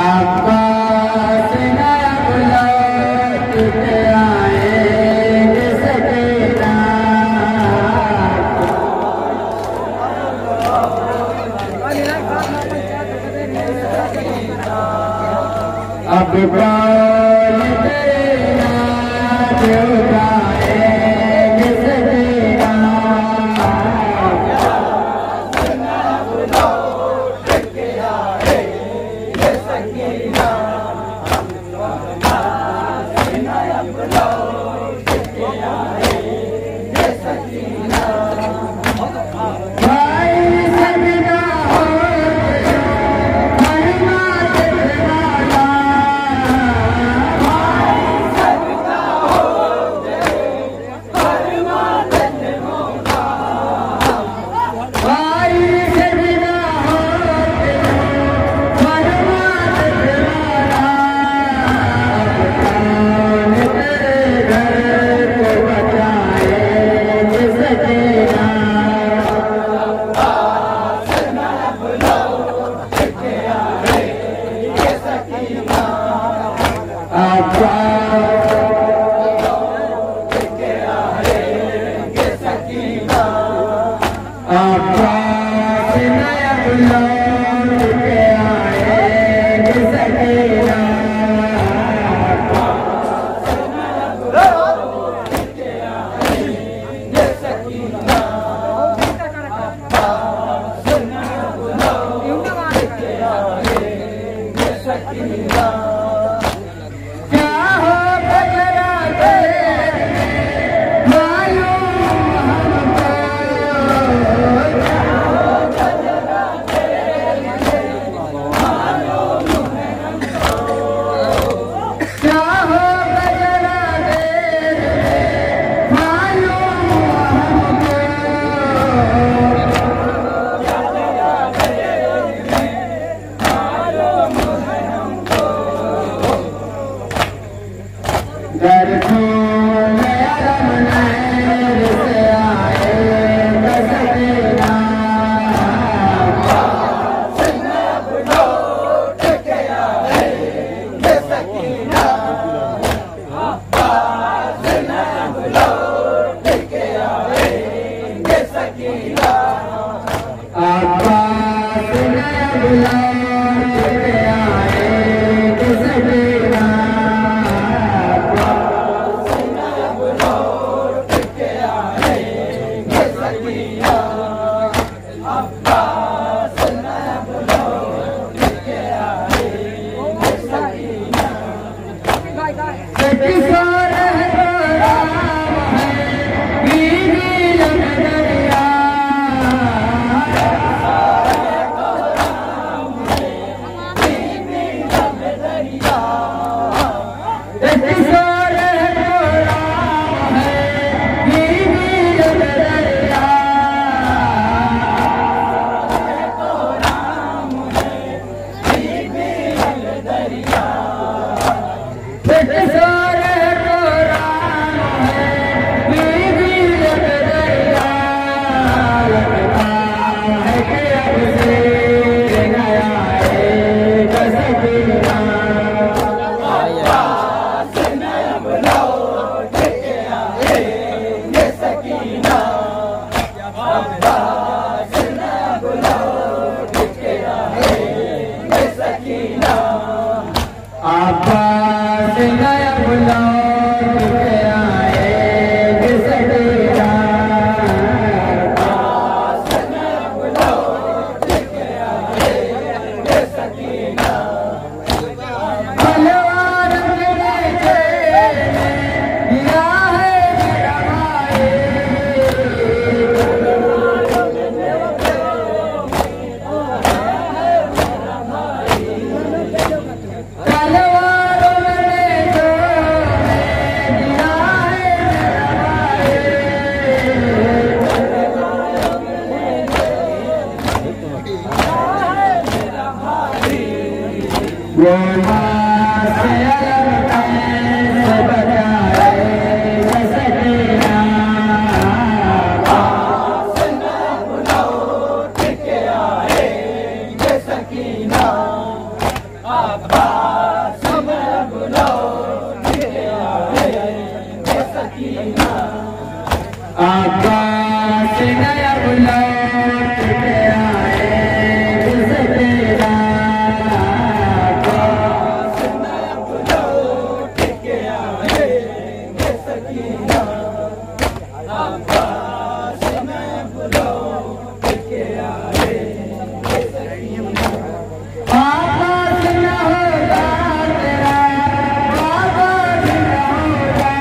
अब्बास नया लौट के आएंगे सकीना। अब कौन तेरा उठाएंगे सकीना। आकाश नया बुलंद के आए सकेरा आकाश नया बुलंद के आए सकीना आकाश नया बुलंद के आए सकीना आकाश न होगा तेरा आकाश न होगा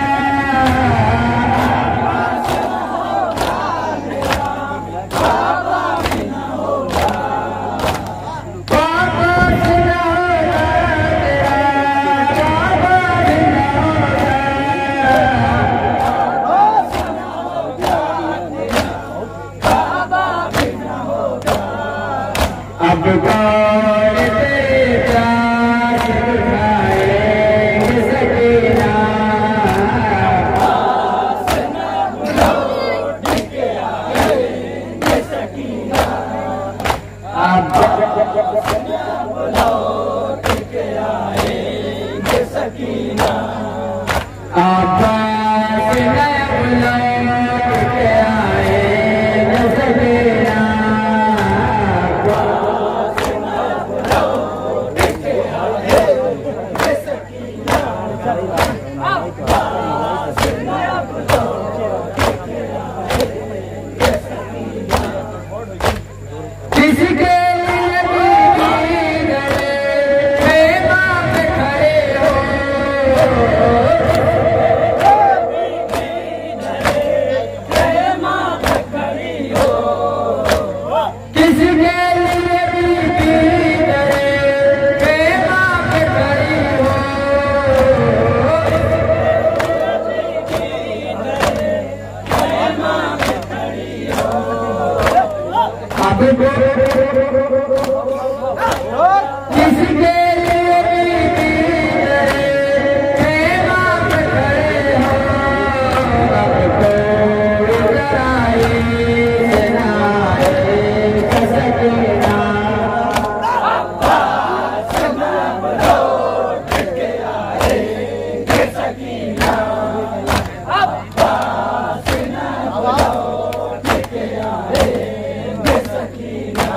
अब कौन तेरे प्यार उठाएंगे सकीना आकाश न बुलंद के आएंगे सकीना आकाश न बुलंद के आएंगे सकीना आकाश न बुलंद के आएंगे सकीना किसके लिए प्रेमा पे खड़े हो प्रेमा पे खड़ी हो किसके लिए प्रेमा पे खड़ी हो अब किसके लिए प्रेमा पे खड़े हो अब कोई कराए सुनाए सकीना आकाश न बुलंद के आएंगे सकीना आकाश न बुलंद के आएंगे सकीना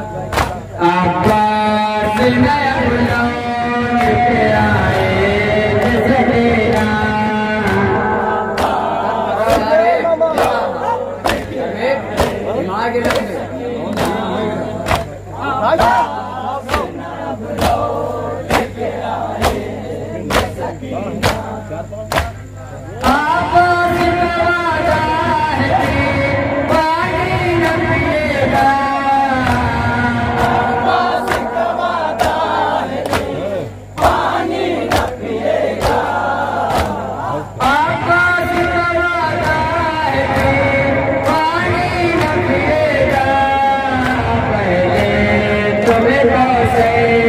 आकाश नया बुलंद के आएंगे सकीना आकाश का वादा है कि पानी न पिएगा आकाश का वादा है कि पानी न पिएगा आकाश का वादा है कि पानी न पिएगा पहले तुम्हें से